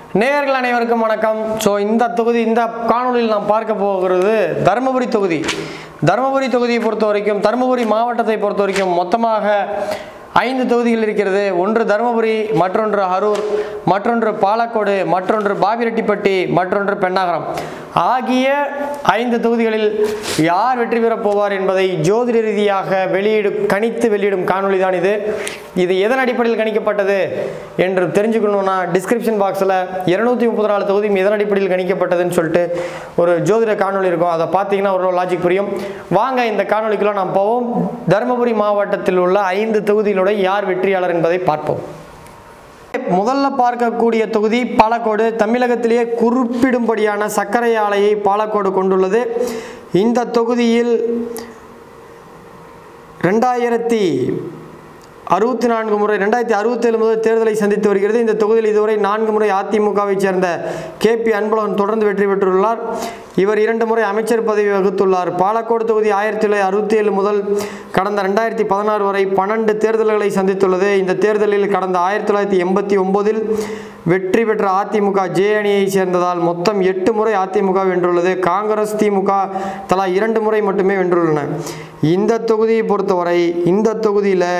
நேயர்கள் அனைவருக்கும் வணக்கம். இந்த தொகுதி இந்த காணொலியில் நாம் பார்க்க போகிறது தருமபுரி தொகுதி. தருமபுரி தொகுதியை பொறுத்த வரைக்கும், தருமபுரி மாவட்டத்தை பொறுத்த வரைக்கும் மொத்தமாக 5 தொகுதிகள் இருக்கிறது. ஒன்று தருமபுரி, மற்றொன்று அரூர், மற்றொன்று பாலக்கோடு, மற்றொன்று பாபிரெட்டிப்பட்டி, மற்றொன்று பெண்ணாகரம் ஆகிய 5 தொகுதிகளில் யார் வெற்றி பெறப் போவார் என்பதை ஜோதிட ரீதியாக கணித்து வெளியிடும் காணொலி தான் இது. இது எதன் அடிப்படையில் கணிக்கப்பட்டது என்று தெரிஞ்சுக்கணும்னா டிஸ்கிரிப்ஷன் பாக்ஸில் 234 தொகுதியும் எதன் அடிப்படையில் கணிக்கப்பட்டதுன்னு சொல்லிட்டு ஒரு ஜோதிட காணொலி இருக்கும். அதை பார்த்தீங்கன்னா ஒரு லாஜிக் புரியும். வாங்க இந்த காணொலிக்குள்ள நாம் போவோம். தருமபுரி மாவட்டத்தில் உள்ள 5 தொகுதிகளோட யார் வெற்றியாளர் என்பதை பார்ப்போம். முதல்ல பார்க்கக்கூடிய தொகுதி பாலக்கோடு. தமிழகத்திலேயே குறிப்பிடும்படியான சர்க்கரை ஆலையை பாலக்கோடு கொண்டுள்ளது. இந்த தொகுதியில் 2064 முறை 2067 முதல் தேர்தலை சந்தித்து வருகிறது. இந்த தொகுதியில் இதுவரை 4 முறை அதிமுகவை சேர்ந்த KP அன்பழகன் தொடர்ந்து வெற்றி பெற்றுள்ளார். இவர் 2 முறை அமைச்சர் பதவி வகித்துள்ளார். பாலக்கோடு தொகுதி 1967 முதல் கடந்த 2016 வரை 12 தேர்தல்களை சந்தித்துள்ளது. இந்த தேர்தலில் கடந்த 1989 வெற்றி பெற்ற அதிமுக ஜே அணியை சேர்ந்ததால் மொத்தம் 8 முறை அதிமுக வென்றுள்ளது. காங்கிரஸ், திமுக தலா 2 முறை மட்டுமே வென்றுள்ளன. இந்த தொகுதியை பொறுத்தவரை இந்த தொகுதியில்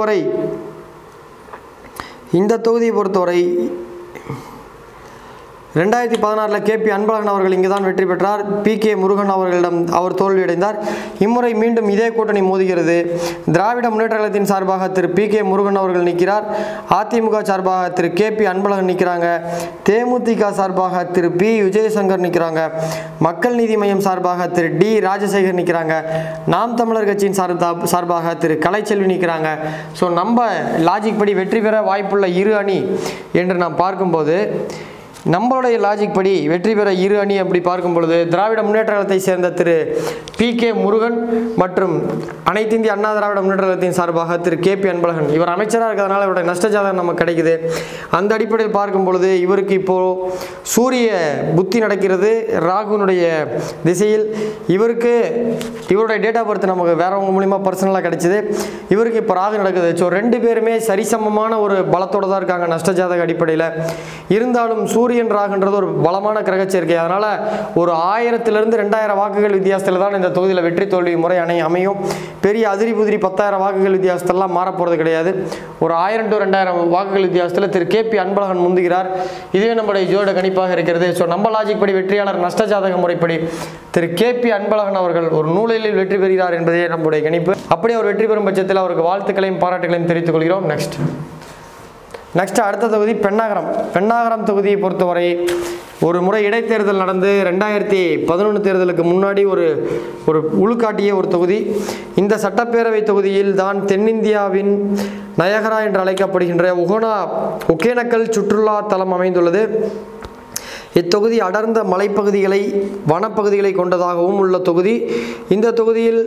2016 KP அன்பழகன் அவர்கள் இங்குதான் வெற்றி பெற்றார். PK முருகன் அவர்களிடம் அவர் தோல்வியடைந்தார். இம்முறை மீண்டும் இதே கூட்டணி மோதுகிறது. திராவிட முன்னேற்ற கழகத்தின் சார்பாக திரு PK முருகன் அவர்கள் நிற்கிறார். அதிமுக சார்பாக திரு KP அன்பழகன் நிற்கிறாங்க. தேமுதிக சார்பாக திரு P விஜயசங்கர் நிற்கிறாங்க. மக்கள் நீதி மையம் சார்பாக திரு D ராஜசேகர் நிற்கிறாங்க. நாம் தமிழர் கட்சியின் சார்பாக திரு கலைச்செல்வி நிற்கிறாங்க. நம்ம லாஜிக் படி வெற்றி பெற வாய்ப்புள்ள 2 அணி என்று நாம் பார்க்கும்போது, நம்மளுடைய லாஜிக் படி வெற்றி பெற 2 அணி அப்படி பார்க்கும் பொழுது திராவிட முன்னேற்ற கழகத்தை சேர்ந்த திரு PK முருகன் மற்றும் அனைத்து இந்திய அண்ணா திராவிட முன்னேற்ற கழகத்தின் சார்பாக திரு KP அன்பழகன். இவர் அமைச்சராக இருக்கிறதுனால இவருடைய நஷ்ட ஜாதகம் நமக்கு கிடைக்குது. அந்த அடிப்படையில் பார்க்கும் பொழுது இவருக்கு இப்போ சூரிய புத்தி நடக்கிறது ராகுனுடைய திசையில். இவருடைய டேட் ஆஃப் பர்த் நமக்கு வேறவங்க மூலிமா பர்சனலாக கிடைச்சிது. இவருக்கு இப்போ ராகு நடக்குது. 2 பேருமே சரிசமமான ஒரு பலத்தோடு தான் இருக்காங்க நஷ்ட ஜாதக அடிப்படையில். இருந்தாலும் சூரியன் ராகுன்றது ஒரு பலமான கிரக சேர்க்கை. அதனால் ஒரு 1000 to 2000 வாக்குகள் வித்தியாசத்தில் தான் இந்த தொகுதியில் வெற்றி தோல்வி முறை அமையும். பெரிய அதிரி புதிரி 10,000 வாக்குகள் வித்தியாசத்தெல்லாம் மாறப்போகிறது கிடையாது. ஒரு 1000 to 2000 வாக்குகள் வித்தியாசத்தில் திரு KP அன்பழகன் முந்துகிறார். இதுவே நம்முடைய ஜோட கணிப்பாக இருக்கிறது. நம்ம லாஜிக் படி வெற்றியாளர் நஷ்ட ஜாதக முறைப்படி திரு KP அன்பழகன் அவர்கள் ஒரு நூலில் வெற்றி பெறுகிறார் என்பதே நம்முடைய கணிப்பு. அப்படி அவர் வெற்றி பெறும் பட்சத்தில் அவருக்கு வாழ்த்துக்களையும் பாராட்டுகளையும் தெரிவித்துக் கொள்கிறோம். நெக்ஸ்ட் அடுத்த தொகுதி பெண்ணாகரம். பெண்ணாகரம் தொகுதியை பொறுத்தவரை ஒரு முறை இடைத்தேர்தல் நடந்து 2011 தேர்தலுக்கு முன்னாடி ஒரு உள்காட்டிய ஒரு தொகுதி. இந்த சட்டப்பேரவை தொகுதியில் தான் தென்னிந்தியாவின் நயகரா என்று அழைக்கப்படுகின்ற ஒகேனக்கல் சுற்றுலா தலம் அமைந்துள்ளது. இத்தொகுதி அடர்ந்த மலைப்பகுதிகளை வனப்பகுதிகளை கொண்டதாகவும் உள்ள தொகுதி. இந்த தொகுதியில்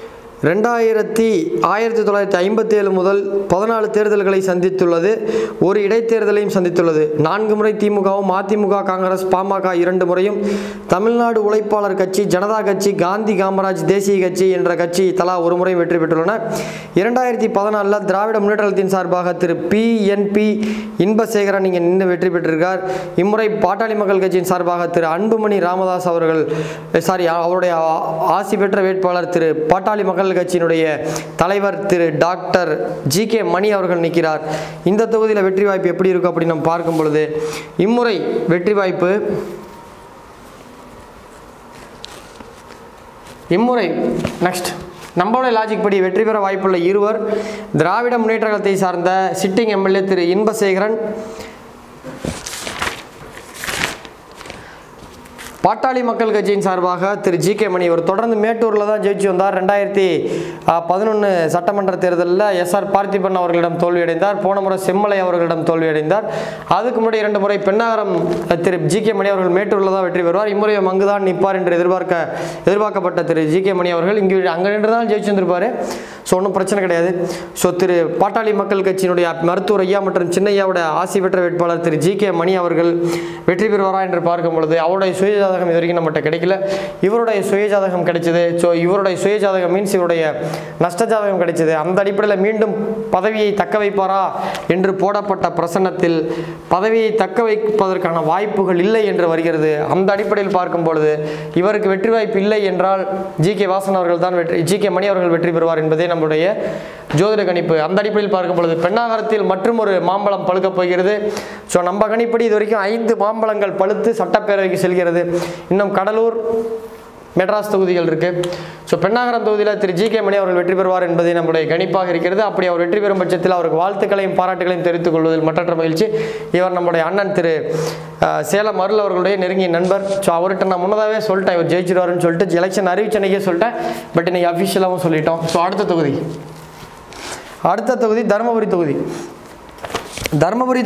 1957 முதல் 14 தேர்தல்களை சந்தித்துள்ளது. ஒரு இடைத்தேர்தலையும் சந்தித்துள்ளது. 4 முறை திமுகவும் அதிமுக, காங்கிரஸ், பாமக 2 முறையும், தமிழ்நாடு உழைப்பாளர் கட்சி, ஜனதா கட்சி, காந்தி காமராஜ் தேசிய கட்சி என்ற கட்சி தலா 1 முறை வெற்றி பெற்றுள்ளன. 2014 திராவிட முன்னேற்ற கழகத்தின் சார்பாக திரு PNP இன்பசேகரன் இங்கே நின்று வெற்றி பெற்றிருக்கார். இம்முறை பாட்டாளி மக்கள் கட்சியின் சார்பாக திரு அன்புமணி ராமதாஸ் அவருடைய ஆசி பெற்ற வேட்பாளர் திரு பாட்டாளி மக்கள் கட்சியினுடைய தலைவர் திரு டாக்டர் GK மணி அவர்கள் நிற்கிறார். இந்த தொகுதியில் வெற்றி வாய்ப்பு எப்படி இருக்கும் அப்படி நம்ம பார்க்கும் பொழுது இம்முறை வெற்றி வாய்ப்பு நம்மளுடைய லாஜிக் படி வெற்றி பெற வாய்ப்புள்ள 2 திராவிட முன்னேற்ற கழகத்தை சார்ந்த சிட்டிங் MLA திரு இன்பசேகரன், பாட்டாளி மக்கள் கட்சியின் சார்பாக திரு GK மணி. இவர் தொடர்ந்து மேட்டூரில் தான் ஜெயிச்சு வந்தார். 2011 சட்டமன்ற தேர்தலில் SR பார்த்திபன் அவர்களிடம் தோல்வியடைந்தார். போன முறை செம்மலை அவர்களிடம் தோல்வியடைந்தார். அதுக்கு முன்னாடி 2 முறை பெண்ணாகரம் திரு GK மணி அவர்கள் மேட்டூரில் தான் வெற்றி பெறுவார். இம்முறை அங்குதான் நிற்பார் என்று எதிர்பார்க்கப்பட்ட திரு GK மணி அவர்கள் அங்கே நின்று தான் ஜெயிச்சு வந்திருப்பார். ஒன்றும் பிரச்சனை கிடையாது. திரு பாட்டாளி மக்கள் கட்சியினுடைய மருத்துவர் ஐயா மற்றும் சின்னையாவோட ஆசி பெற்ற வேட்பாளர் திரு GK மணி அவர்கள் வெற்றி பெறுவாரா என்று பார்க்கும் பொழுது அவருடைய சுய சுயஜாதகம் இது வரைக்கும் நம்மகிட்ட கிடைக்கல. இவருடைய சுயஜாதகம் கிடைச்சது. ஸோ இவருடைய சுயஜாதகம் மீன்ஸ் இவருடைய நஷ்ட ஜாதகம் கிடைச்சது. அந்த அடிப்படையில் மீண்டும் பதவியை தக்க வைப்பாரா என்று போடப்பட்ட பிரசன்னத்தில் பதவியை தக்க வைப்பதற்கான வாய்ப்புகள் இல்லை என்று வருகிறது. அந்த அடிப்படையில் பார்க்கும் பொழுது இவருக்கு வெற்றி வாய்ப்பு இல்லை என்றால் ஜி.கே. வாசன் அவர்கள் தான் ஜி.கே. மணி அவர்கள் வெற்றி பெறுவார் என்பதே நம்முடைய ஜோதிட கணிப்பு. அந்த அடிப்படையில் பார்க்கும் பொழுது பெண்ணாகரத்தில் மற்றும் ஒரு மாம்பழம் பழுக்கப் போகிறது. ஸோ நம்ம கணிப்படி இது வரைக்கும் 5 மாம்பழங்கள் பழுத்து சட்டப்பேரவைக்கு செல்கிறது. இன்னும் கடலூர், மெட்ராஸ் தொகுதிகள் இருக்கு. ஸோ பெண்ணாகரம் தொகுதியில் திரு ஜி.கே. மணி அவர்கள் வெற்றி பெறுவார் என்பதே நம்முடைய கணிப்பாக இருக்கிறது. அப்படி அவர் வெற்றி பெறும் பட்சத்தில் அவருக்கு வாழ்த்துக்களையும் பாராட்டுகளையும் தெரிவித்துக் கொள்வதில் மற்றற்ற மகிழ்ச்சி. இவர் நம்முடைய அண்ணன் திரு சேலம் அருள் அவர்களுடைய நெருங்கிய நண்பர். ஸோ அவர்கிட்ட நான் முன்னதாகவே சொல்லிட்டேன் இவர் ஜெயிச்சிருவாருன்னு சொல்லிட்டு, எலெக்ஷன் அறிவிச்சனைக்கே சொல்லிட்டேன். பட் இன்னைக்கு அஃபிஷியலாகவும் சொல்லிட்டோம். ஸோ அடுத்த தொகுதி தருமபுரி தொகுதி. தருமபுரி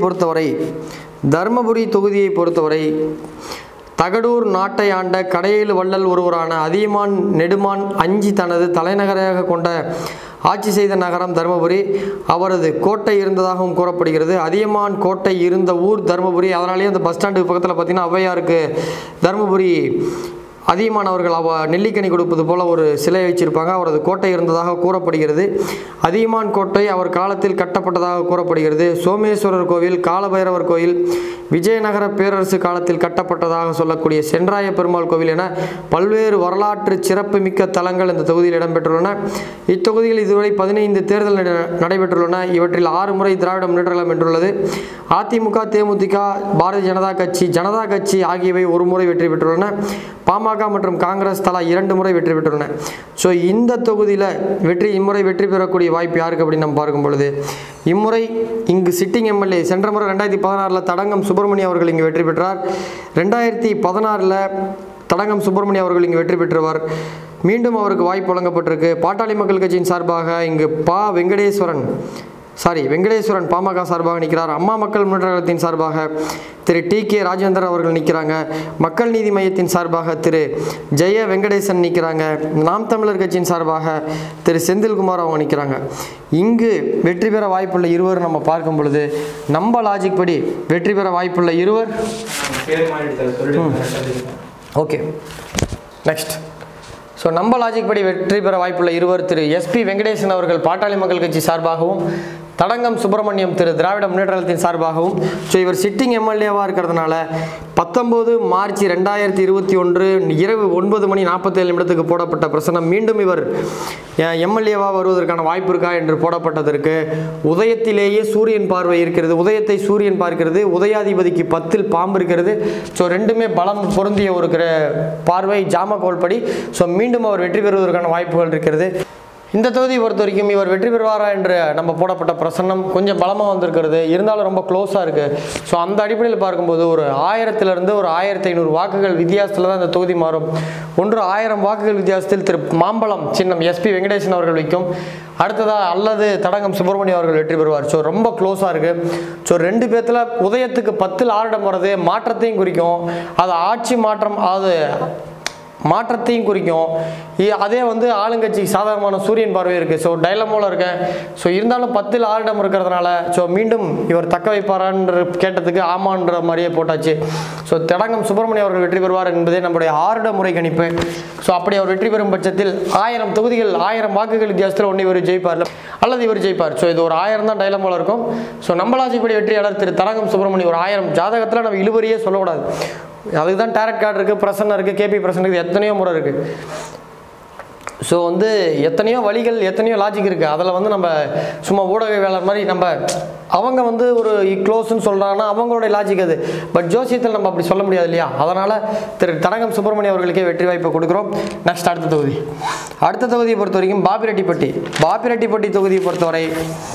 தொகுதியை பொறுத்தவரை தகடூர் நாட்டை ஆண்ட கடையேழு வள்ளல் ஒருவரான அதியமான் நெடுமான் அஞ்சி தனது தலைநகராக கொண்ட ஆட்சி செய்த நகரம் தருமபுரி. அவரது கோட்டை இருந்ததாகவும் கூறப்படுகிறது. அதியமான் கோட்டை இருந்த ஊர் தருமபுரி. அதனாலேயே அந்த பஸ் ஸ்டாண்டுக்கு பக்கத்தில் பார்த்தீங்கன்னா ஔவையாருக்கு தருமபுரி அதியமான் அவர்கள் நெல்லிக்கனி கொடுப்பது போல ஒரு சிலை வச்சிருப்பாங்க. அவரது கோட்டை இருந்ததாக கூறப்படுகிறது. அதியமான் கோட்டை அவர் காலத்தில் கட்டப்பட்டதாக கூறப்படுகிறது. சோமேஸ்வரர் கோவில், காலபைரவர் கோயில் விஜயநகர பேரரசு காலத்தில் கட்டப்பட்டதாக சொல்லக்கூடிய சென்றாய பெருமாள் கோவில் என பல்வேறு வரலாற்று சிறப்புமிக்க தலங்கள் இந்த தொகுதியில் இடம்பெற்றுள்ளன. இத்தொகுதியில் இதுவரை 15 தேர்தல் நடைபெற்றுள்ளன. இவற்றில் 6 முறை திராவிட முன்னேற்ற கழகம் வென்றுள்ளது. அதிமுக, தேமுதிக, பாரதிய ஜனதா கட்சி ஆகியவை ஒரு முறை வெற்றி பெற்றுள்ளன. பாமக மற்றும் காங்கிரஸ் தலா 2 முறை வெற்றி பெற்றுள்ளன. ஸோ இந்த தொகுதியில் இம்முறை வெற்றி பெறக்கூடிய வாய்ப்பு யாருக்கு அப்படின்னு நம்ம பார்க்கும் பொழுது இம்முறை இங்கு சிட்டிங் எம்எல்ஏ சென்ற முறை 2016 தடங்கம் சுப்பிரமணியம் அவர்கள் இங்கு வெற்றி பெற்றார். 2016 தடங்கம் சுப்பிரமணியம் அவர்கள் இங்கு வெற்றி பெற்றவர். மீண்டும் அவருக்கு வாய்ப்பு வழங்கப்பட்டிருக்கு. பாட்டாளி மக்கள் கட்சியின் சார்பாக இங்கு வெங்கடேஸ்வரன் பாமக சார்பாக நிற்கிறார். அம்மா மக்கள் முன்னேற்ற கழகத்தின் சார்பாக திரு டி.கே. ராஜேந்திரன் அவர்கள் நிற்கிறாங்க. மக்கள் நீதி மையத்தின் சார்பாக திரு ஜெய வெங்கடேசன் நிற்கிறாங்க. நாம் தமிழர் கட்சியின் சார்பாக திரு செந்தில்குமார் அவங்க நிற்கிறாங்க. இங்கு வெற்றி பெற வாய்ப்புள்ள இருவர் நம்ம பார்க்கும் பொழுது நம்ம லாஜிக் படி வெற்றி பெற வாய்ப்புள்ள இருவர் ஓகே நெக்ஸ்ட். ஸோ நம்ம லாஜிக் படி வெற்றி பெற வாய்ப்புள்ள இருவர் திரு எஸ்.பி. வெங்கடேசன் அவர்கள் பாட்டாளி மக்கள் கட்சி சார்பாகவும், தடங்கம் சுப்பிரமணியம் திரு திராவிட முன்னேற்ற கழகத்தின் சார்பாகவும். ஸோ இவர் சிட்டிங் எம்எல்ஏவாக இருக்கிறதுனால 19 மார்ச் 2021 இரவு 9:47 போடப்பட்ட பிரசனம் மீண்டும் இவர் எம்எல்ஏவாக வருவதற்கான வாய்ப்பு இருக்கா என்று போடப்பட்டதற்கு உதயத்திலேயே சூரியன் பார்வை இருக்கிறது. உதயத்தை சூரியன் பார்க்கிறது. உதயாதிபதிக்கு 10 பாம்பு இருக்கிறது. ஸோ ரெண்டுமே பலம் பொருந்திய ஒரு பார்வை ஜாமக்கோல் படி. ஸோ மீண்டும் அவர் வெற்றி பெறுவதற்கான வாய்ப்புகள் இருக்கிறது. இந்த தொகுதியை பொறுத்த வரைக்கும் இவர் வெற்றி பெறுவாரா என்று நம்ம போடப்பட்ட பிரசன்னம் கொஞ்சம் பலமாக வந்திருக்கிறது. இருந்தாலும் ரொம்ப க்ளோஸாக இருக்குது. ஸோ அந்த அடிப்படையில் பார்க்கும்போது ஒரு 1000 ஒரு 1500 வாக்குகள் வித்தியாசத்தில் தான் இந்த தொகுதி மாறும். 1000 வாக்குகள் வித்தியாசத்தில் திரு மாம்பழம் சின்னம் எஸ்.பி. வெங்கடேசன் அவர்கள் வைக்கும். அடுத்ததாக அல்லது தடங்கம் சுப்பிரமணியம் அவர்கள் வெற்றி பெறுவார். ஸோ ரொம்ப க்ளோஸாக இருக்குது. ஸோ 2 பேர்த்தில் உதயத்துக்கு 10 ஆரிடம் வர்றது மாற்றத்தையும் குறிக்கும். அது ஆட்சி மாற்றம், அது மாற்றத்தையும் குறிக்கும். அதே ஆளுங்கட்சிக்கு சாதகமான சூரியன் பார்வை இருக்குது. ஸோ டைலமோவில் இருக்கேன். ஸோ இருந்தாலும் 10 ஆரிடம் இருக்கிறதுனால ஸோ மீண்டும் இவர் தக்க வைப்பாரான்ற கேட்டதுக்கு ஆமான்ற மாதிரியே போட்டாச்சு. ஸோ தடங்கம் சுப்பிரமணியம் அவர்கள் வெற்றி பெறுவார் என்பதே நம்முடைய 6 முறை கணிப்பு. ஸோ அப்படி அவர் வெற்றி பெறும் பட்சத்தில் 1000 தொகுதிகள் 1000 வாக்குகள் வித்தியாசத்தில் ஒன்று இவர் ஜெயிப்பார் அல்லது இவர் ஜெயிப்பார். ஸோ இது ஒரு 1000 தான் டைலமோவில் இருக்கும். ஸோ நம்மளாச்சிப்படி வெற்றியாளர் திரு தடங்கம் சுப்பிரமணியம் ஒரு 1000 ஜாதகத்தில் நம்ம இழுபறியே சொல்லக்கூடாது. அதுக்கு தான் டேரட் கார்டு இருக்குது, பிரசன்னம் இருக்குது, கேபி பிரசன்னம் இருக்குது, எத்தனையோ முறை இருக்குது. ஸோ எத்தனையோ வழிகள், எத்தனையோ லாஜிக் இருக்குது. அதில் நம்ம சும்மா ஊடகவியலாளர் மாதிரி நம்ம அவங்க ஒரு க்ளோஸ்ன்னு சொல்கிறாங்கன்னா அவங்களுடைய லாஜிக் அது. பட் ஜோசியத்தில் நம்ம அப்படி சொல்ல முடியாது இல்லையா? அதனால் திரு தடங்கம் சுப்பிரமணியம் அவர்களுக்கே வெற்றி வாய்ப்பை கொடுக்குறோம். நெக்ஸ்ட் அடுத்த தொகுதியை பொறுத்த வரைக்கும் பாப்பிரெட்டிப்பட்டி தொகுதியை பொறுத்தவரை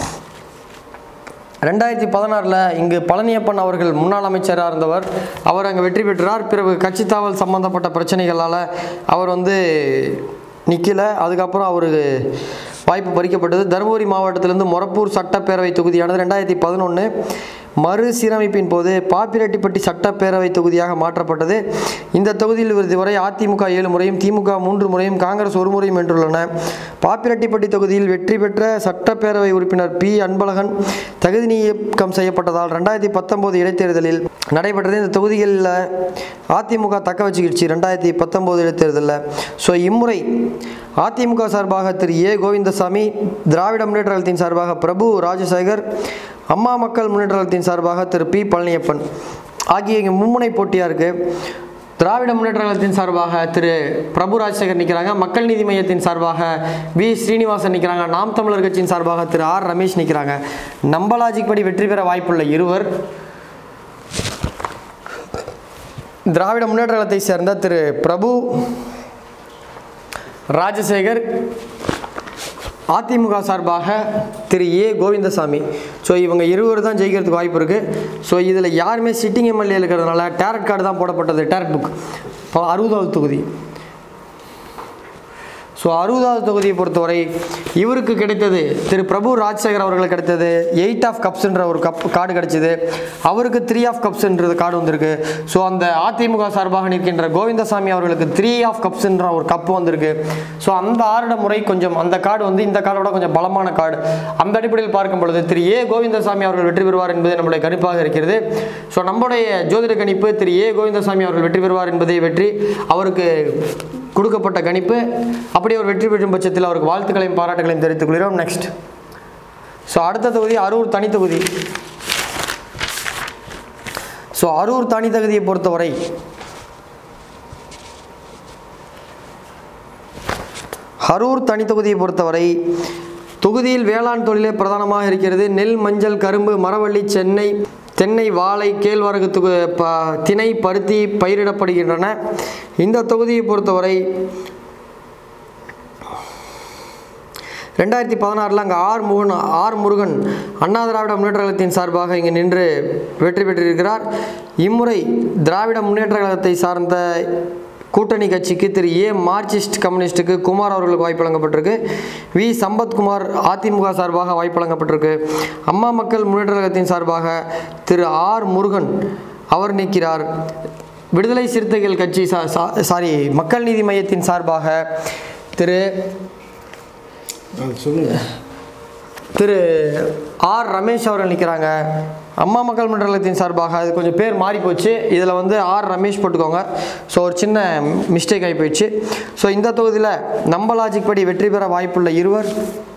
2016 இங்கு பழனியப்பன் அவர்கள் முன்னாள் அமைச்சராக இருந்தவர். அவர் அங்கே வெற்றி பெற்றார். பிறகு கட்சி தாவல் சம்பந்தப்பட்ட பிரச்சனைகளால் அவர் நிற்கல. அதுக்கப்புறம் அவருக்கு வாய்ப்பு பறிக்கப்பட்டது. தருமபுரி மாவட்டத்திலிருந்து மொரப்பூர் சட்டப்பேரவை தொகுதியானது 2011 மறுசீரமைப்பின் போது பாப்பிரெட்டிப்பட்டி சட்டப்பேரவை தொகுதியாக மாற்றப்பட்டது. இந்த தொகுதியில் இதுவரை அதிமுக 7 முறையும் திமுக 3 முறையும் காங்கிரஸ் 1 முறையும் வென்றுள்ளன. பாப்பிரெட்டிப்பட்டி தொகுதியில் வெற்றி பெற்ற சட்டப்பேரவை உறுப்பினர் பி. அன்பழகன் தகுதி நீக்கம் செய்யப்பட்டதால் 2019 இடைத்தேர்தலில் நடைபெற்றது. இந்த தொகுதிகளில் அதிமுக தக்க வச்சுக்கிடுச்சு 2019 இடைத்தேர்தலில். ஸோ இம்முறை அதிமுக சார்பாக திரு ஏ. கோவிந்தசாமி, திராவிட முன்னேற்ற கழகத்தின் சார்பாக பிரபு ராஜசேகர், அம்மா மக்கள் முன்னேற்ற கழகத்தின் சார்பாக திரு பி. பழனியப்பன் ஆகிய இங்கே மும்முனை போட்டியாக இருக்குது. திராவிட முன்னேற்ற கழகத்தின் சார்பாக திரு பிரபு ராஜசேகர் நிற்கிறாங்க. மக்கள் நீதி மையத்தின் சார்பாக வி. ஸ்ரீனிவாசன் நிற்கிறாங்க. நாம் தமிழர் கட்சியின் சார்பாக திரு ஆர். ரமேஷ் நிற்கிறாங்க. நம்ம லாஜிக் படி வெற்றி பெற வாய்ப்புள்ள இருவர் திராவிட முன்னேற்ற கழகத்தை சேர்ந்த திரு பிரபு ராஜசேகர், அதிமுக சார்பாக திரு ஏ. கோவிந்தசாமி. ஸோ இவங்க இருவர் தான் ஜெயிக்கிறதுக்கு வாய்ப்பு இருக்குது. ஸோ இதில் யாருமே சிட்டிங் எம்எல்ஏ இருக்கிறதுனால டேரக்ட் கார்டு தான் போடப்பட்டது. டேரக்ட் புக் 60வது தொகுதி. ஸோ 60வது தொகுதியை பொறுத்தவரை இவருக்கு கிடைத்தது, திரு பிரபு ராஜசேகர் அவர்களுக்கு கிடைத்தது 8 ஆஃப் கப்ஸ்ன்ற ஒரு கார்டு கிடைச்சிது. அவருக்கு 3 ஆஃப் கப்ஸ்ன்றது கார்டு வந்திருக்கு. ஸோ அந்த அதிமுக சார்பாக நிற்கின்ற கோவிந்தசாமி அவர்களுக்கு 3 ஆஃப் கப்ஸ்ன்ற ஒரு கப்பு வந்திருக்கு. ஸோ அந்த ஆறுட முறை கொஞ்சம் அந்த கார்டு வந்து இந்த கார்டோட கொஞ்சம் பலமான கார்டு. அந்த அடிப்படையில் பார்க்கும் பொழுது திரு ஏ. கோவிந்தசாமி அவர்கள் வெற்றி பெறுவார் என்பது நம்முடைய கணிப்பாக இருக்கிறது. ஸோ நம்முடைய ஜோதிட கணிப்பு திரு ஏ. கோவிந்தசாமி அவர்கள் வெற்றி பெறுவார் என்பதை வெற்றி அவருக்கு கொடுக்கப்பட்ட கணிப்பு. அப்படி அவர் வெற்றி பெறும் பட்சத்தில் அவருக்கு வாழ்த்துக்களையும் பாராட்டுகளையும் தெரிவித்துக் கொள்கிறோம். நெக்ஸ்ட், ஸோ அடுத்த தொகுதி அரூர் தனி தொகுதி. ஸோ அரூர் தனி தொகுதியை பொறுத்தவரை தொகுதியில் வேளாண் தொழிலே பிரதானமாக இருக்கிறது. நெல், மஞ்சள், கரும்பு, மரவள்ளி, தென்னை, வாழை, கேழ்வரகு, திணை, பருத்தி பயிரிடப்படுகின்றன. இந்த தொகுதியை பொறுத்தவரை 2016 அங்கே ஆர். முருகன் அண்ணா திராவிட முன்னேற்ற கழகத்தின் சார்பாக இங்கே நின்று வெற்றி பெற்றிருக்கிறார். இம்முறை திராவிட முன்னேற்ற கழகத்தை சார்ந்த கூட்டணி கட்சிக்கு திரு ஏ. மார்க்சிஸ்ட் கம்யூனிஸ்டுக்கு குமார் அவர்களுக்கு வாய்ப்பு வழங்கப்பட்டிருக்கு. வி. சம்பத்குமார் அதிமுக சார்பாக வாய்ப்பு வழங்கப்பட்டிருக்கு. அம்மா மக்கள் முன்னேற்ற கழகத்தின் சார்பாக திரு ஆர். முருகன் அவர் நிற்கிறார். விடுதலை சிறுத்தைகள் கட்சி மக்கள் நீதி மையத்தின் சார்பாக திரு ஆர். ரமேஷ் அவர்கள் நிற்கிறாங்க. அம்மா மக்கள் முன்னேற்ற கழகத்தின் சார்பாக அது கொஞ்சம் பேர் மாறி போச்சு. இதில் வந்து ஆர். ரமேஷ் போட்டுக்கோங்க. ஸோ ஒரு சின்ன மிஸ்டேக் ஆகி போயிடுச்சு. ஸோ இந்த தொகுதியில் நம்ம லாஜிக் படி வெற்றி பெற வாய்ப்புள்ள இருவர்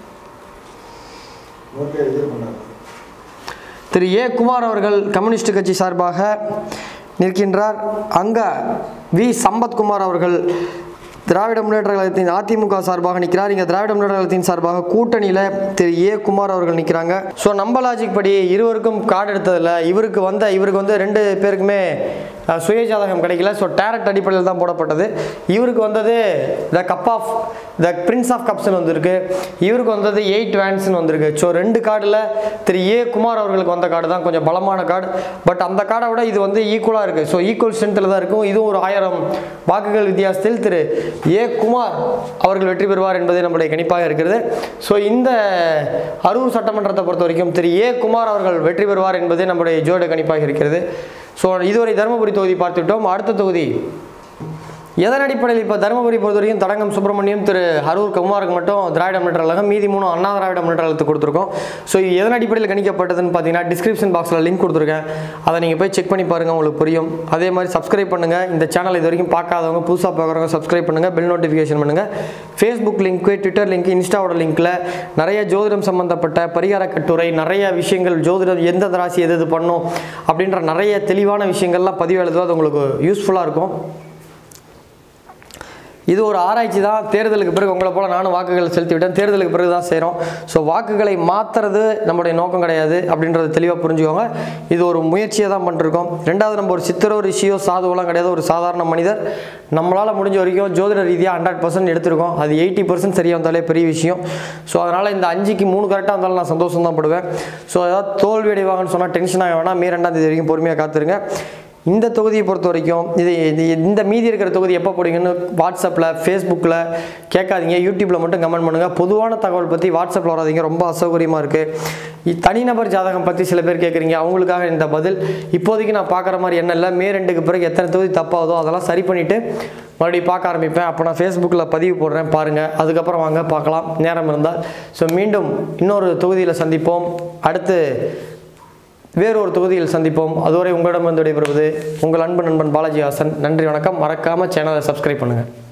திரு ஏ. குமார் அவர்கள் கம்யூனிஸ்ட் கட்சி சார்பாக நிற்கின்றார். அங்கே வி. சம்பத்குமார் அவர்கள் திராவிட முன்னேற்ற கழகத்தின் அதிமுக சார்பாக நிற்கிறார். இங்கே திராவிட முன்னேற்ற கழகத்தின் சார்பாக கூட்டணியில் திரு ஏ. குமார் அவர்கள் நிற்கிறாங்க. ஸோ நம்ம லாஜிக் படி இருவருக்கும் கார்டு எடுத்ததில் இவருக்கு வந்து 2 பேருக்குமே சுயஜாதகம் கிடைக்கல. ஸோ டேரக்ட் அடிப்படையில் தான் போடப்பட்டது. இவருக்கு வந்தது த பிரின்ஸ் ஆஃப் கப்ஸ்ன்னு வந்திருக்கு. இவருக்கு வந்தது 8 வேன்ஸ்ன்னு வந்திருக்கு. ஸோ 2 கார்டில் திரு ஏ. குமார் அவர்களுக்கு வந்த கார்டு தான் கொஞ்சம் பலமான கார்டு. பட் அந்த கார்டை விட இது வந்து ஈக்குவலாக இருக்குது. ஸோ ஈக்குவல் ஸ்ட்ரென்த்தில் தான் இருக்கும். இதுவும் ஒரு 1000 வாக்குகள் வித்தியாசத்தில் திரு ஏ. குமார் அவர்கள் வெற்றி பெறுவார் என்பது நம்முடைய கணிப்பாக இருக்கிறது. ஸோ இந்த அரூர் சட்டமன்றத்தை பொறுத்த வரைக்கும் திரு ஏ. குமார் அவர்கள் வெற்றி பெறுவார் என்பதே நம்முடைய ஜோட கணிப்பாக இருக்கிறது. ஸோ இதுவரை தருமபுரி தொகுதி பார்த்துக்கிட்டோம். அடுத்த தொகுதி எதன் அடிப்படையில் இப்போ தருமபுரி பொறுத்த வரைக்கும் தடங்கம் சுப்பிரமணியம் திரு அரூர் குமாருக்கு மட்டும் திராவிட முன்னேற்ற கழகம், மீதி 3 அண்ணா திராவிட முன்னேற்ற கழகத்துக்கு கொடுத்துருக்கோம். ஸோ எதன் அடிப்படையில் கணிக்கப்பட்டதுன்னு பார்த்தீங்கன்னா டிஸ்கிரிப்ஷன் பாக்ஸில் லிங்க் கொடுத்துருக்கேன். அதை நீங்கள் போய் செக் பண்ணி பாருங்கள், உங்களுக்கு புரியும். அதே மாதிரி சப்ஸ்கிரைப் பண்ணுங்கள். இந்த சேனல் இது வரைக்கும் பார்க்காதவங்க, புதுசாக பார்க்குறவங்க சப்ஸ்கிரைப் பண்ணுங்கள், பெல் நோட்டிஃபிகேஷன் பண்ணுங்கள். ஃபேஸ்புக் லிங்க்கு, ட்விட்டர் லிங்க், இன்ஸ்டாவோட லிங்க்கில் நிறைய ஜோதிடம் சம்மந்தப்பட்ட பரிகார கட்டுரை, நிறைய விஷயங்கள், ஜோதிடம் எந்த ராசி எது பண்ணும் அப்படின்ற நிறைய தெளிவான விஷயங்கள்லாம் பதிவு எழுதுவது அது உங்களுக்கு யூஸ்ஃபுல்லாக இருக்கும். இது ஒரு ஆராய்ச்சி தான். தேர்தலுக்கு பிறகு உங்களை போல் நானும் வாக்குகள் செலுத்தி விட்டேன். தேர்தலுக்கு பிறகு தான் செய்கிறோம். ஸோ வாக்குகளை மாற்றுறது நம்முடைய நோக்கம் கிடையாது அப்படின்றத தெளிவாக புரிஞ்சுக்கோங்க. இது ஒரு முயற்சியை தான் பண்ணிருக்கோம். ரெண்டாவது, நம்ம ஒரு சித்தரோ ரிஷியோ சாதுவெல்லாம் கிடையாது. ஒரு சாதாரண மனிதர். நம்மளால் முடிஞ்ச வரைக்கும் ஜோதிட ரீதியாக 100% எடுத்திருக்கோம். அது 80% சரியாக வந்தாலே பெரிய விஷயம். ஸோ அதனால் இந்த 5க்கு 3 கரெக்டாக வந்தாலும் நான் சந்தோஷம் தான் படுவேன். ஸோ ஏதாவது தோல்வி அடைவாங்கன்னு சொன்னால் டென்ஷன் ஆக வேணாம். மே 2ஆம் தேதி வரைக்கும் பொறுமையாக காத்துருங்க. இந்த தொகுதியை பொறுத்த வரைக்கும் இந்த மீதி இருக்கிற தொகுதி எப்போ போடுவீங்கன்னு வாட்ஸ்அப்பில் ஃபேஸ்புக்கில் கேட்காதீங்க, யூடியூப்பில் மட்டும் கமெண்ட் பண்ணுங்கள். பொதுவான தகவல் பற்றி வாட்ஸ்அப்பில் வராதிங்க, ரொம்ப அசௌகரியமாக இருக்குது. தனிநபர் ஜாதகம் பற்றி சில பேர் கேட்குறீங்க, அவங்களுக்காக இந்த பதில். இப்போதைக்கு நான் பார்க்குற மாதிரி என்ன இல்லை, மே 2க்கு பிறகு எத்தனை தொகுதி தப்பாகுதோ அதெல்லாம் சரி பண்ணிவிட்டு மறுபடியும் பார்க்க ஆரம்பிப்பேன். அப்போ நான் ஃபேஸ்புக்கில் பதிவு போடுறேன், பாருங்கள். அதுக்கப்புறம் வாங்க பார்க்கலாம் நேரம் இருந்தால். ஸோ மீண்டும் இன்னொரு தொகுதியில் சந்திப்போம். அடுத்து வேறொரு தொகுதியில் சந்திப்போம். அதுவரை உங்களிடமிருந்து விடைபெறுவது உங்கள் அன்பு நண்பன் பாலாஜி ஹாசன். நன்றி, வணக்கம். மறக்காமல் சேனலை சப்ஸ்கிரைப் பண்ணுங்கள்.